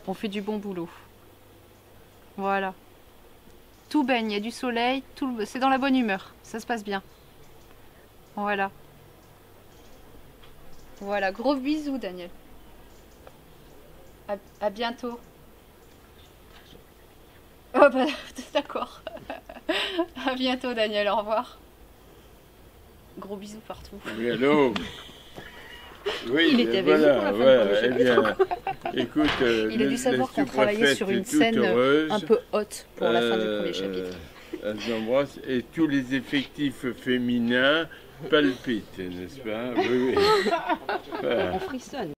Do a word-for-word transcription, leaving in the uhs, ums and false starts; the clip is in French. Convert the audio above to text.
On fait du bon boulot. Voilà. Tout baigne, il y a du soleil, tout... c'est dans la bonne humeur. Ça se passe bien. Voilà. Voilà, gros bisous Daniel. À, à bientôt. Oh bah d'accord. À bientôt Daniel, au revoir. Gros bisous partout. Oui, allô. Oui, Il était avec voilà, vous pour la fin voilà. du Eh premier bien, chapitre. écoute, euh, Il a dû savoir la qu'on travaillait sur une sous-préfète est toute scène heureuse. un peu haute pour la fin du Euh, premier chapitre. Elle s'embrasse et tous les effectifs féminins palpitent, n'est-ce pas? Oui, oui. Voilà. On frissonne.